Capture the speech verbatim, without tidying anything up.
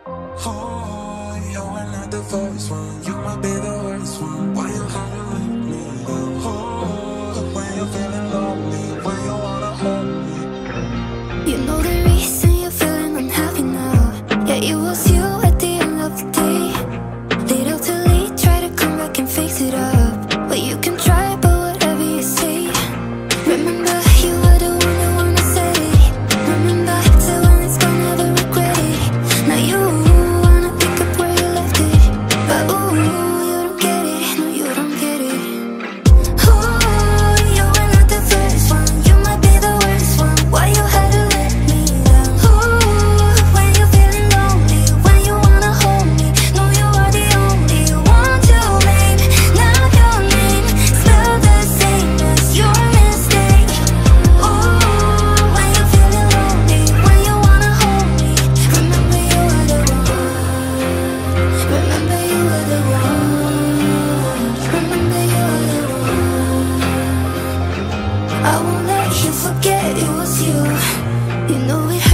Oh, you're not the first one. You might be the worst one. Why you gotta leave me? Oh, when you're feeling lonely, when you wanna hold me. You know the reason you're feeling unhappy now. Yeah, it was you at the end of the day. Little too late, try to come back and fix it up. But you can try, but whatever you say. Remember, you were the one who wanna say it. Remember, till when it's gone, never regret it. Now you wanna pick up where you left it. But ooh, you don't get it, no you don't get it. Ooh, you were not the first one. You might be the worst one. Why you had to let me down? Ooh, when you're feeling lonely, when you wanna hold me. No, you are the only one to blame. Now your name spelled the same as your mistake. Ooh, when you're feeling lonely, when you wanna hold me. Remember you were the one. Remember you were the one. Remember you were the one. I won't let you forget it was you. You know it